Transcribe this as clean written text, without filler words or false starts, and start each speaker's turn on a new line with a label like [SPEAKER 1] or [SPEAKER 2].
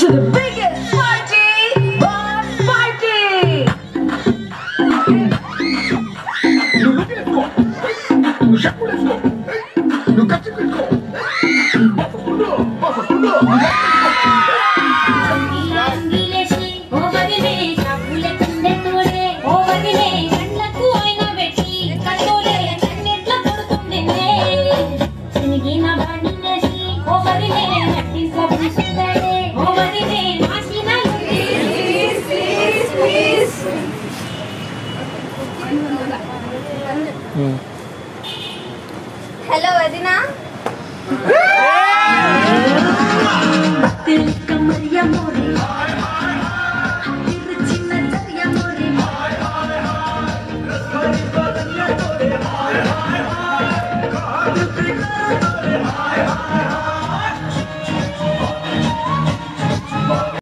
[SPEAKER 1] to the biggest party, Boss Party!
[SPEAKER 2] You look at go. You shake let's go. You catch it go.
[SPEAKER 3] Over the